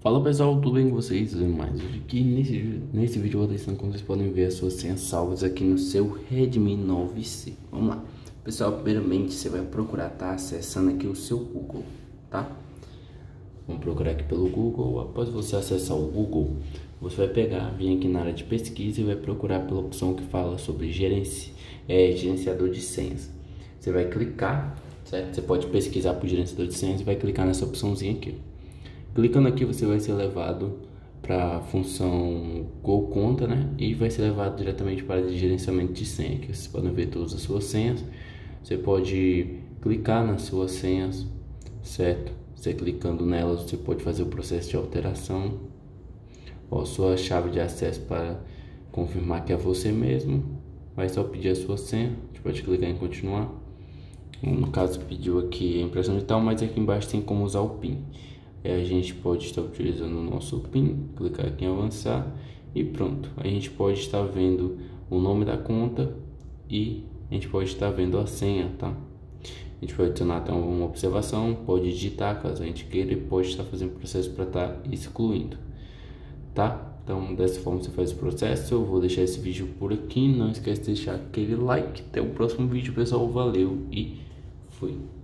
Fala pessoal, tudo bem com vocês? Mais aqui nesse vídeo eu vou ensinando como vocês podem ver as suas senhas salvas aqui no seu Redmi 9C. Vamos lá, pessoal. Primeiramente você vai procurar estar acessando aqui o seu Google, tá? Vamos procurar aqui pelo Google. Após você acessar o Google, você vai vir aqui na área de pesquisa e vai procurar pela opção que fala sobre gerenciador de senhas. Você vai clicar, certo? Você pode pesquisar por gerenciador de senhas e vai clicar nessa opçãozinha aqui. Clicando aqui você vai ser levado para a função Go Conta, né? E vai ser levado diretamente para o gerenciamento de senha. Aqui vocês podem ver todas as suas senhas. Você pode clicar nas suas senhas, certo? Você clicando nelas você pode fazer o processo de alteração. Ó, sua chave de acesso para confirmar que é você mesmo. Vai só pedir a sua senha. A gente pode clicar em continuar. No caso pediu aqui a impressão digital, mas aqui embaixo tem como usar o PIN. A gente pode estar utilizando o nosso PIN, clicar aqui em avançar e pronto. A gente pode estar vendo o nome da conta e a gente pode estar vendo a senha, tá? A gente pode adicionar até uma observação, pode digitar caso a gente queira e pode estar fazendo o processo para estar excluindo, tá? Então dessa forma você faz o processo. Eu vou deixar esse vídeo por aqui, não esquece de deixar aquele like. Até o próximo vídeo, pessoal. Valeu e fui!